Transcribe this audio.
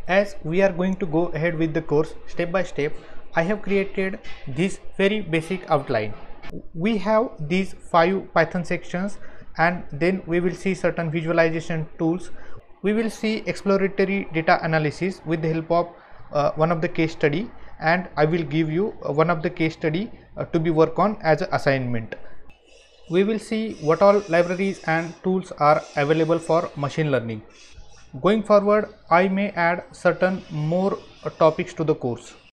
As we are going to go ahead with the course step by step, I have created this very basic outline. We have these 5 Python sections, and then we will see certain visualization tools. We will see exploratory data analysis with the help of one of the case study, and I will give you one of the case study to be work on as an assignment. We will see what all libraries and tools are available for machine learning. Going forward, I may add certain more topics to the course.